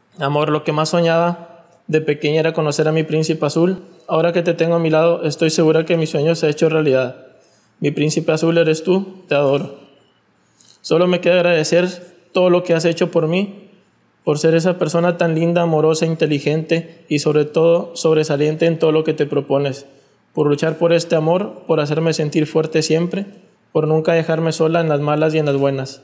Amor, lo que más soñaba de pequeña era conocer a mi príncipe azul. Ahora que te tengo a mi lado, estoy segura que mi sueño se ha hecho realidad. Mi príncipe azul eres tú, te adoro. Solo me queda agradecer todo lo que has hecho por mí, por ser esa persona tan linda, amorosa, inteligente y sobre todo sobresaliente en todo lo que te propones, por luchar por este amor, por hacerme sentir fuerte siempre, por nunca dejarme sola en las malas y en las buenas.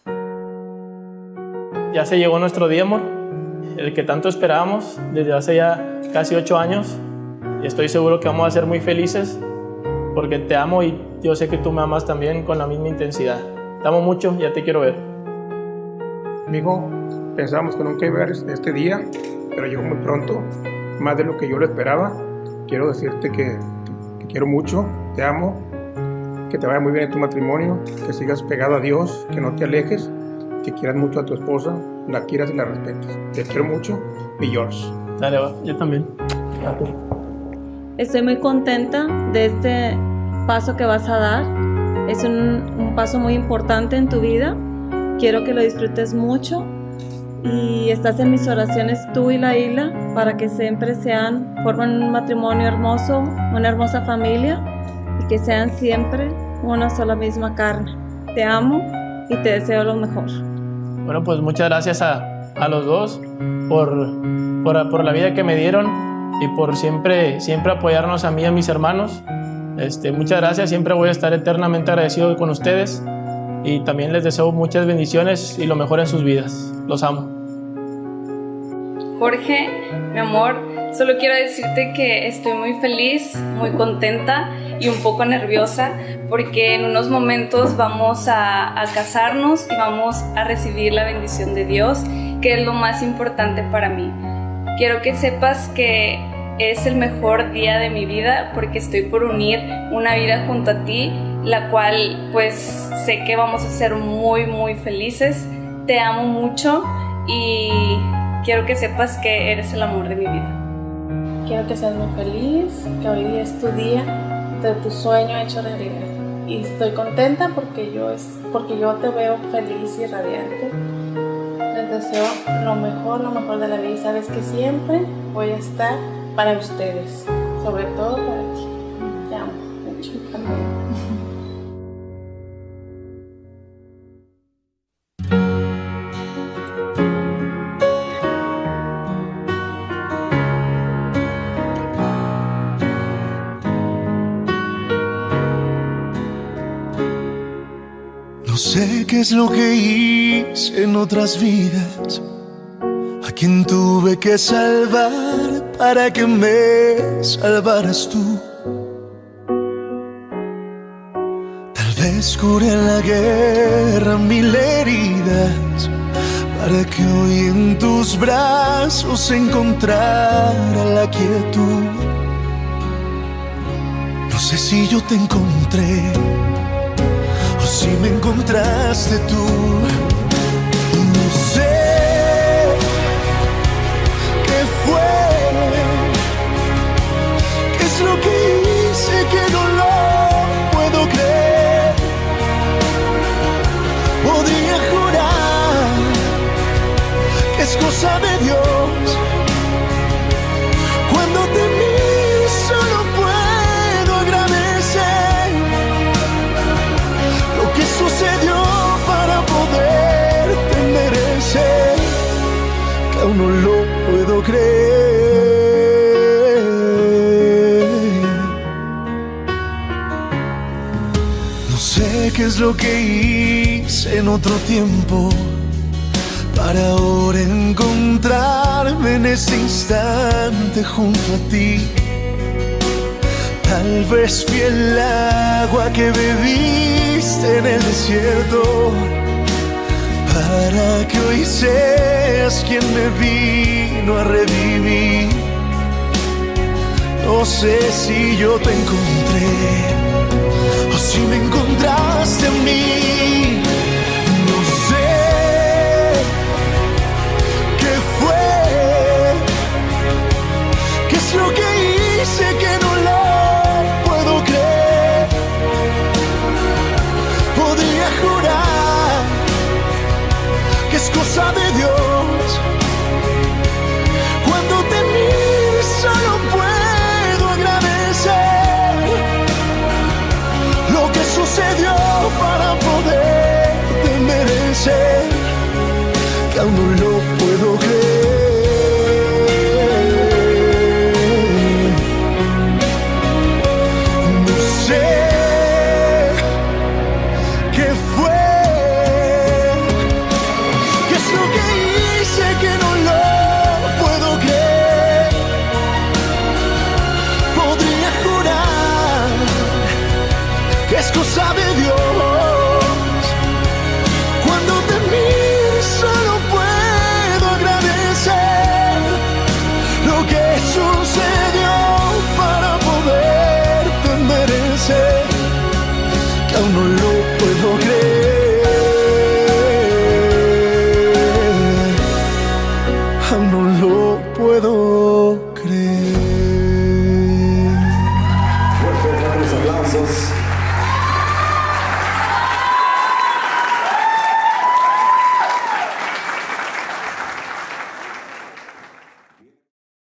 Ya se llegó nuestro día, amor, el que tanto esperábamos desde hace ya casi 8 años, y estoy seguro que vamos a ser muy felices porque te amo y yo sé que tú me amas también con la misma intensidad. Te amo mucho, ya te quiero ver. Amigo, pensábamos que nunca iba a llegar este día, pero llegó muy pronto, más de lo que yo lo esperaba. Quiero decirte que te quiero mucho, te amo, que te vaya muy bien en tu matrimonio, que sigas pegado a Dios, que no te alejes, que quieras mucho a tu esposa, la quieras y la respetes. Te quiero mucho y George. Dale, va, yo también. Gracias. Estoy muy contenta de este paso que vas a dar. Es un paso muy importante en tu vida. Quiero que lo disfrutes mucho y estás en mis oraciones tú y la Isla para que siempre formen un matrimonio hermoso, una hermosa familia y que sean siempre una sola misma carne. Te amo y te deseo lo mejor. Bueno, pues muchas gracias a los dos por la vida que me dieron y por siempre apoyarnos a mí y a mis hermanos. Muchas gracias, siempre voy a estar eternamente agradecido con ustedes y también les deseo muchas bendiciones y lo mejor en sus vidas. Los amo. Jorge, mi amor, solo quiero decirte que estoy muy feliz, muy contenta y un poco nerviosa porque en unos momentos vamos a casarnos y vamos a recibir la bendición de Dios, que es lo más importante para mí. Quiero que sepas que es el mejor día de mi vida porque estoy por unir una vida junto a ti, la cual pues sé que vamos a ser muy muy felices. Te amo mucho y quiero que sepas que eres el amor de mi vida. Quiero que seas muy feliz, que hoy día es tu día, de tu sueño hecho realidad. Y estoy contenta porque yo te veo feliz y radiante. Les deseo lo mejor de la vida y sabes que siempre voy a estar para ustedes, sobre todo para ti. Te amo mucho también. No sé qué es lo que hice en otras vidas, a quien tuve que salvar para que me salvaras tú. Tal vez curé en la guerra 1000 heridas para que hoy en tus brazos encontrara la quietud. No sé si yo te encontré o si me encontraste tú. No sé qué fue, qué es lo que hice que no lo puedo creer. Podría jurar que es cosa de Dios. Cuando te miro solo puedo agradecer lo que sucedió para poderte merecer, que aún no lo puedo creer. No sé qué es lo que hice en otro tiempo para ahora encontrarme en este instante junto a ti. Tal vez fui el agua que bebiste en el desierto para que hoy seas quien me vino a revivir. No sé si yo te encontré o si me encontraste a mí. No sé qué fue, qué es lo que hice que no lo puedo creer. Podría jurar que es cosa de Dios. que aún no lo puedo creer. No sé qué fue, qué es lo que hice que no lo puedo creer. Podría jurar que es cosa de Dios. Cuando te miro solo puedo agradecer lo que sucedió para poderte merecer, que aún no lo puedo creer, aún no lo puedo